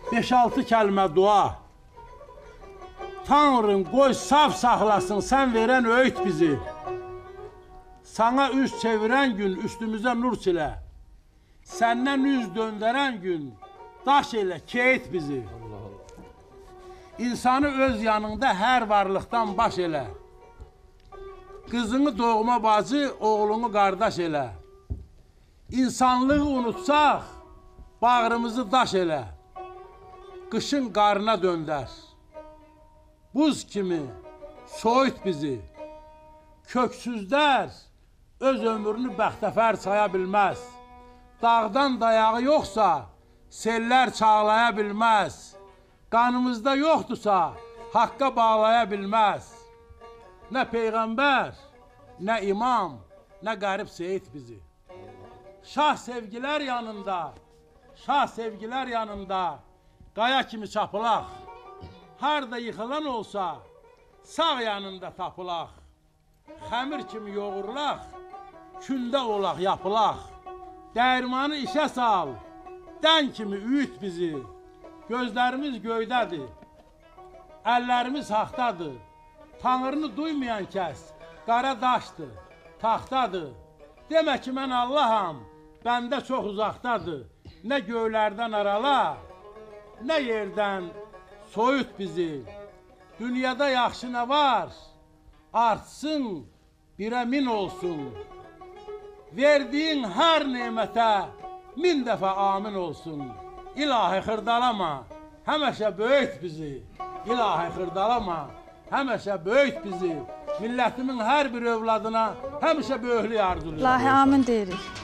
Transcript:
5-6 kəlmə dua. Tanrım qoy saf saxlasın, sən verən öyüd bizi. Sana üz çevirən gün üstümüzə nur silə. Səndən üz döndərən gün daş elə, keyit bizi. İnsanı öz yanında hər varlıqdan baş elə. Qızını doğma bacı, oğlunu qardaş elə. İnsanlığı unutsaq, bağrımızı daş elə. Qışın qarına döndər. Buz kimi soyut bizi. Köksüzlər öz ömrünü bəxtəfər saya bilməz. Dağdan dayağı yoxsa sellər çağlaya bilməz. Qanımızda yoxdursa haqqa bağlaya bilməz. Nə peyğəmbər, nə imam, nə qərib seyid bizi. Şah sevgilər yanında, şah sevgilər yanında qaya kimi çapılaq. Harda yıxılan olsa sağ yanında tapılaq. Xəmir kimi yoğurulaq, kündə olaq, yapılaq. Dəyirmanı işə sal, dən kimi üyüt bizi. Gözlərimiz göydədir, əllərimiz haqdadır. Tanrını duymayan kəs qara daşdır, taxtadır. Demə ki, mən Allaham, bəndə çox uzaqdadır. Nə göylərdən arala, nə yerdən soyut bizi. Dünyada yaxşı nə var, artsın, birə min olsun. Verdiyin hər nemətə 1000 dəfə amin olsun. İlahi xırdalama, həməşə böyüt bizi. İlahi xırdalama, həməşə böyüt bizi. Millətimin hər bir övladına həmişə böyüklük arzulayır. İlahi amin deyirik.